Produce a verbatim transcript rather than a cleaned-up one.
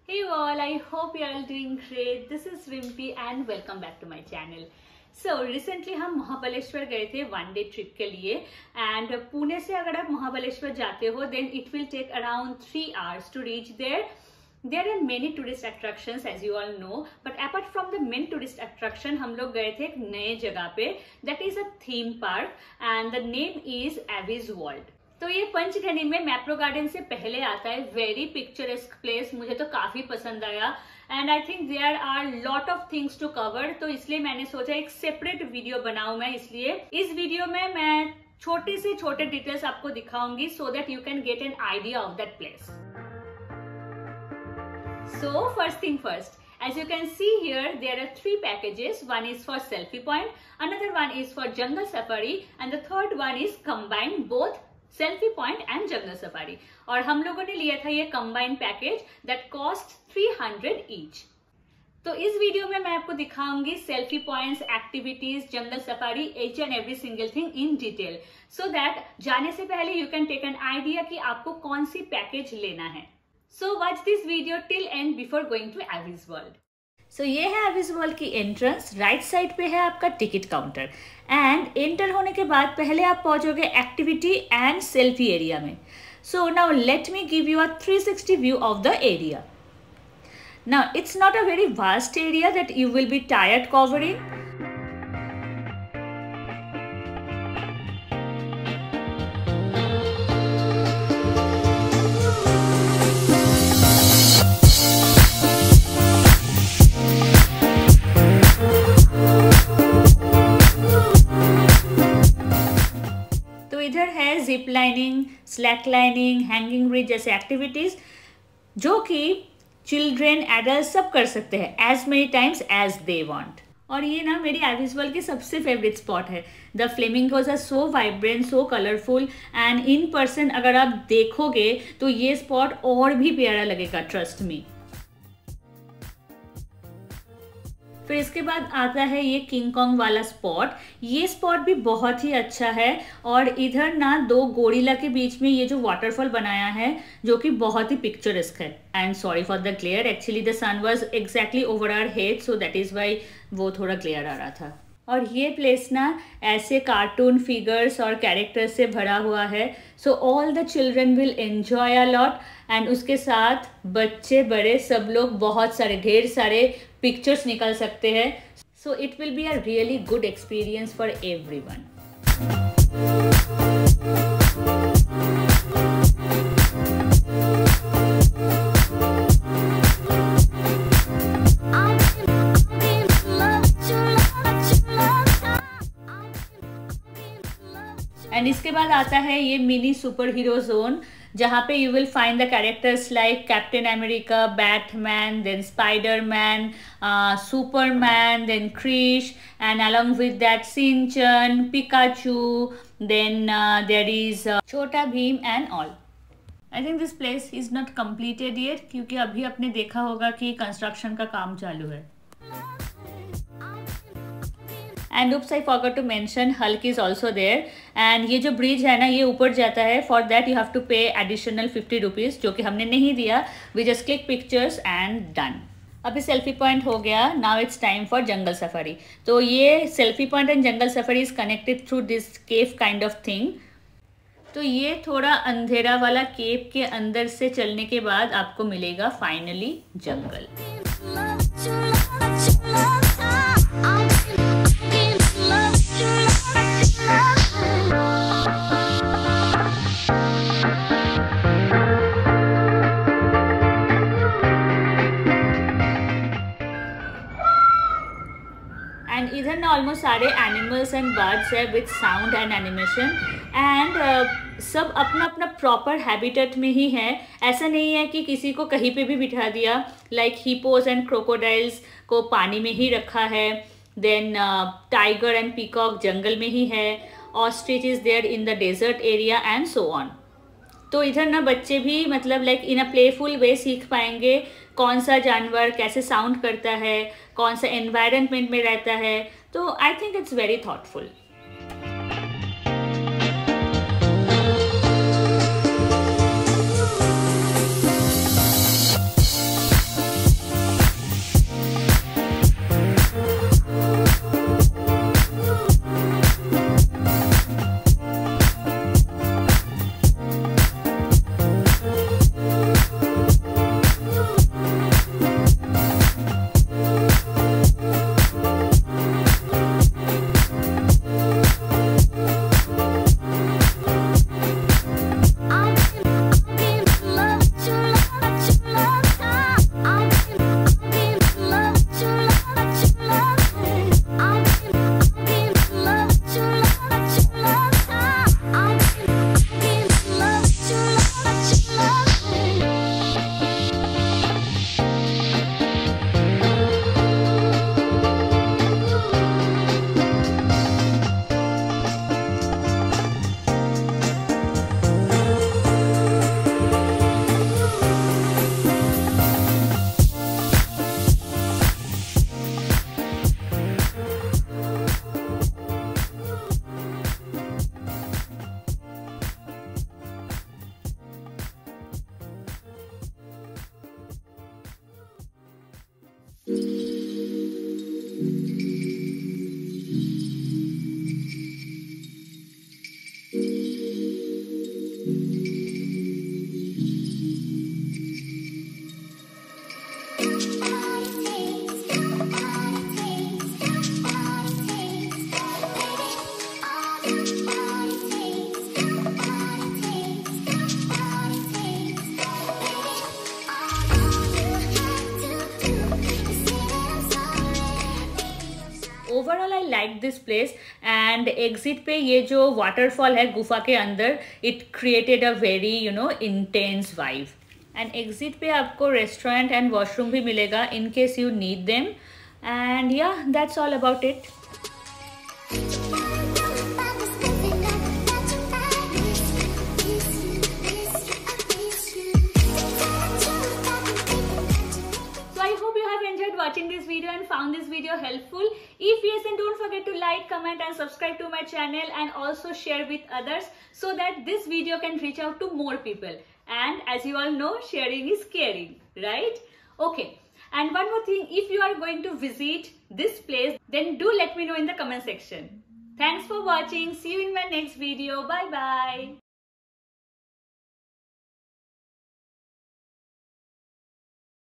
Hey all, I hope you are all doing great. This is Rimpy and welcome back to my channel. So recently हम महाबलेश्वर गए थे one day trip के लिए and Pune से अगर आप महाबलेश्वर जाते हो then it will take around three hours to reach there. There are many tourist attractions as you all know, but apart from the main tourist attraction, हम लोग गए थे एक नए जगह पे. That is a theme park and the name is Avis World. तो ये पंचघनी में मैप्रो गार्डन से पहले आता है. वेरी पिक्चरेस्क प्लेस, मुझे तो काफी पसंद आया and I think there are lot of things to cover. तो इसलिए मैंने सोचा एक सेपरेट वीडियो बनाऊं मैं. इसलिए इस वीडियो में मैं छोटे से छोटे डिटेल्स आपको दिखाऊंगी so that you can get an idea of that place. So first thing first, as you can see here, there are three packages. One is for selfie point, another one is for jungle safari, and the third one is combined both selfie point and jungle safari. और हम लोगों ने लिया था ये combined package that cost three hundred each. तो इस video में मैं आपको दिखाऊंगी selfie points, activities, jungle safari, each and every single thing in detail, so that जाने से पहले you can take an idea कि आपको कौन सी पैकेज लेना है. So watch this video till end before going to Avis World. So ये है Avis World की एंट्रेंस. राइट साइड पे है आपका टिकट काउंटर एंड एंटर होने के बाद पहले आप पहुंचोगे एक्टिविटी एंड सेल्फी एरिया में. So now let me give you a three sixty view of the area. Now it's not a very vast area that you will be tired covering. इधर है zip lining, slack lining, hanging bridge जैसे activities जो कि children, adult सब कर सकते हैं as many times as they want. और ये ना मेरी एविस वर्ल्ड की सबसे फेवरेट स्पॉट है. The flamingos are so vibrant, so colourful and in person अगर आप देखोगे तो ये स्पॉट और भी प्यारा लगेगा, ट्रस्ट मी. फिर इसके बाद आता है ये किंग कॉन्ग वाला स्पॉट. ये स्पॉट भी बहुत ही अच्छा है और इधर ना दो गोरिल्ला के बीच में ये जो वाटरफॉल बनाया है जो कि बहुत ही पिक्चरेस्क है. And sorry for the glare, actually the sun was exactly over our head so that is why वो थोड़ा ग्लेयर आ रहा था. और ये प्लेस ना ऐसे कार्टून फिगर्स और कैरेक्टर्स से भरा हुआ है. So all the children will enjoy a lot and उसके साथ बच्चे बड़े सब लोग बहुत सारे ढेर सारे पिक्चर्स निकाल सकते हैं. So it will be a really good experience for everyone. And इसके बाद आता है ये मिनी सुपर हीरो जोन जहाँ पे you will find the characters like Captain America, Batman, then Spiderman, Superman, then Krrish and along with that Shinchan, Pikachu, then there is Chhota Bheem and all. I think this place is not completed yet क्योंकि अभी आपने देखा होगा कि construction का काम चालू है. And oops, I forgot to mention Hulk is also there. And ये जो ब्रिज है ना ये ऊपर जाता है. For that you have to pay additional fifty rupees जो कि हमने नहीं दिया. We just click pictures and done. अभी सेल्फी पॉइंट हो गया. Now it's time for jungle safari. तो ये selfie point and jungle safari is connected through this cave kind of thing. तो ये थोड़ा अंधेरा वाला केव के अंदर से चलने के बाद आपको मिलेगा फाइनली जंगल. एंड इधर ना ऑलमोस्ट सारे एनिमल्स एंड बर्ड्स है with sound and animation and सब अपना अपना प्रॉपर हैबिटेट में ही है. ऐसा नहीं है कि किसी को कहीं पे भी बिठा दिया. लाइक हिपोज एंड क्रोकोडाइल्स को पानी में ही रखा है. देन टाइगर एंड पीकॉक जंगल में ही है. Ostrich is there in the desert area and so on. तो इधर ना बच्चे भी मतलब लाइक इन अ प्लेफुल वे सीख पाएंगे कौन सा जानवर कैसे साउंड करता है, कौन सा एनवायरनमेंट में रहता है. तो I think it's very thoughtful. Overall I like this place and exit पे ये जो वाटरफॉल है गुफा के अंदर, it created a very you know intense vibe. And exit पे आपको रेस्टोरेंट एंड वॉशरूम भी मिलेगा in case you need them. And yeah that's all about it. Watching this video and found this video helpful. If yes, then don't forget to like, comment and subscribe to my channel, and also share with others so that this video can reach out to more people. And as you all know, sharing is caring, right? Okay. And one more thing, if you are going to visit this place, then do let me know in the comment section. Thanks for watching. See you in my next video. Bye bye.